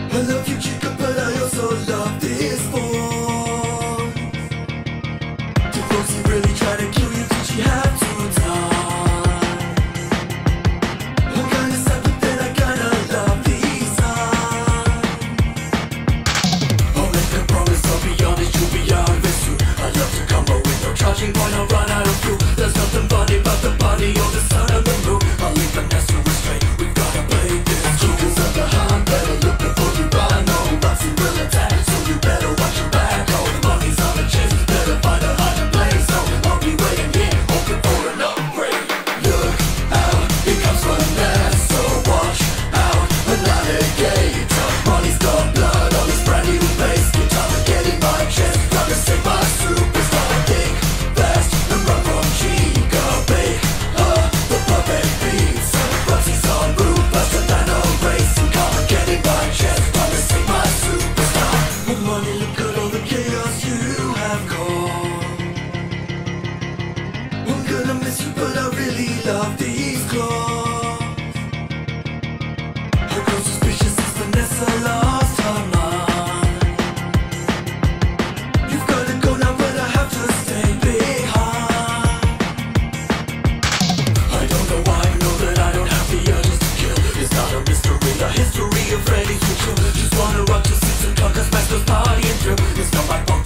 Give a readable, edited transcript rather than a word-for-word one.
I love you, chica, but I also love this boy. Did Rosie really try to kill you? Did she have to die? I'm kinda sad, but then I kinda love these eyes. I'll make a promise, I'll be honest, you'll be honest too. I love to combo with no charging point, I'll run out of fuel. There's nothing funny about the body or the sun of the moon. I'll leave Vanessa restrained, we've gotta play this. Chicas of the heart, better look before you run. No, Roxy will attack, so you better watch your back. Oh, the money's on the chase, better find a hiding place. So I'll be waiting here, hoping for an upgrade. Look out, it comes from there, so watch out, alligator. Money's got blood on this brand new base. Get time to get in my chest, time to save my superstar. Think fast and run from Chica, babe. The perfect beats. Roxy's on route, faster than a race. And come and get in my chest, time to save my superstar. With money, look at all the chaos you have caused. I'm gonna miss you, but I really love these claws. I grow suspicious since Vanessa lost her mind. You've gotta go now, but I have to stay behind. I don't know why, I know that I don't have the urges to kill. It's not a mystery, the history of Freddy's with you. Just wanna rock to 6 o'clock, cause Master's partying through. It's not my fault.